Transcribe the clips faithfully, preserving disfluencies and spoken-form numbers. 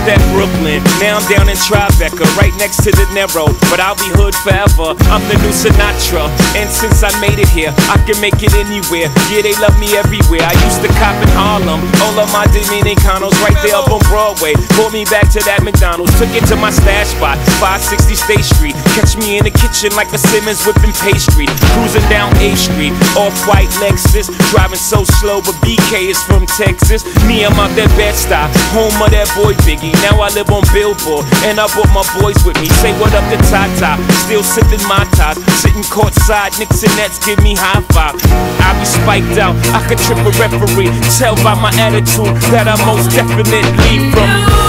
that Brooklyn. Now I'm down in Tribeca, right next to the Narrow, but I'll be hood forever. I'm the new Sinatra, and since I made it here, I can make it anywhere. Yeah, they love me everywhere. I used to cop in Harlem, all of my Dominicanos right there up on Broadway. Pulled me back to that McDonald's, took it to my stash spot, five sixty State Street. Catch me in the kitchen like a Simmons whipping pastry. Cruising down A Street, off-white Lexus, driving so slow, but B K is from Texas. Me, I'm out that Bed-Stuy, home of that boy Biggie. Now I live on Billboard, and I brought my boys with me. Say what up to Tata, still sipping my ties, sitting courtside, Knicks and Nets give me high five. I be spiked out, I could trip a referee. Tell by my attitude that I most definitely from.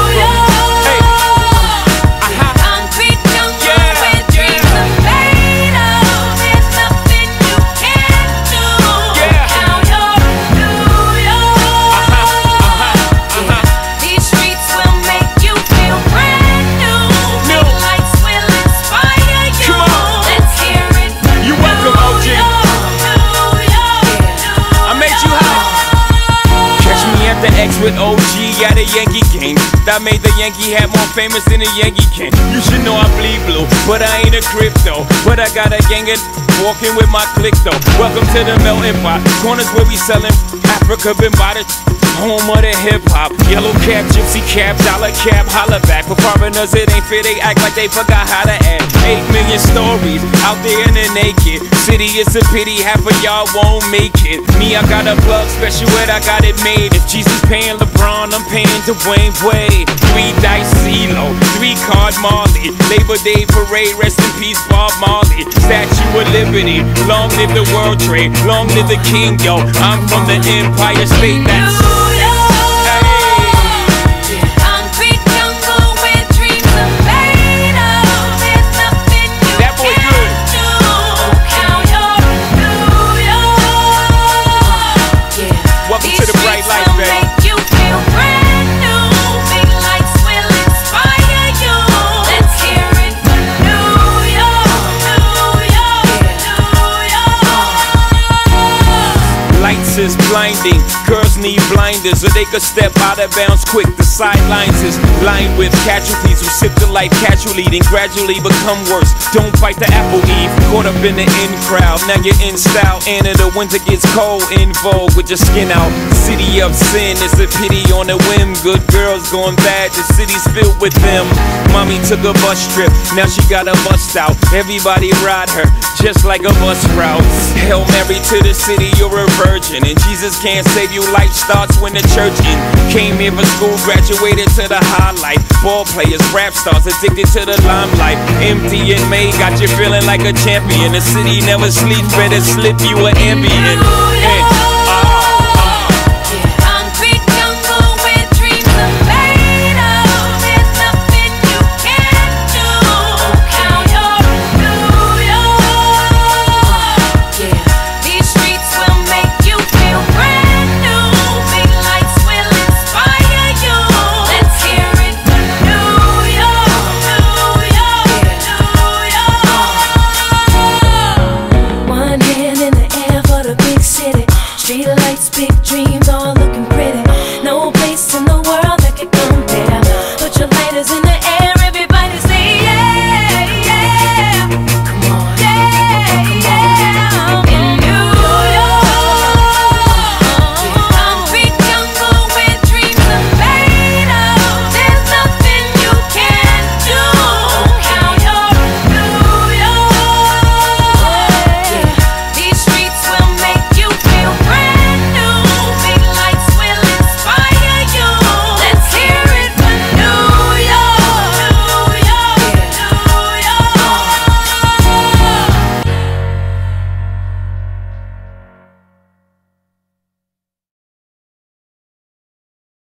With O G at a Yankee game that made the Yankee hat more famous than a Yankee can. You should know I bleed blue, but I ain't a crypto. But I got a gang of walking with my click though. Welcome to the melting pot, corners where we sellin' Africa been by the home of the hip hop. Yellow cap, gypsy cap, dollar cap, holla back. For foreigners it ain't fair, they act like they forgot how to act. Eight million stories out there in the naked city. It's a pity half of y'all won't make it. Me, I got a plug special ed, I got it made. If Jesus paying LeBron, I'm paying Dwayne Wade. Three dice CeeLo, three card Marley. Labor Day parade, rest in peace Bob Marley. Statue of Liberty, long live the World Trade, long live the King, yo. I'm from the Empire State, that's is blinding. Girls need blinders so they could step out of bounds quick. The sidelines is lined with casualties who sip the life casually, then gradually become worse. Don't bite the apple, Eve. Caught up in the in crowd, now you're in style. And in the winter gets cold, in vogue with your skin out. City of sin, it's a pity on a whim. Good girls going bad, the city's filled with them. Mommy took a bus trip, now she got a bust out. Everybody ride her, just like a bus route. Hail Mary to the city, you're a virgin. And Jesus can't save you, life starts when the church in. Came here for school, graduated to the highlight. Ball players, rap stars, addicted to the limelight. Empty in May, got you feeling like a champion. The city never sleeps, better slip you an Ambien.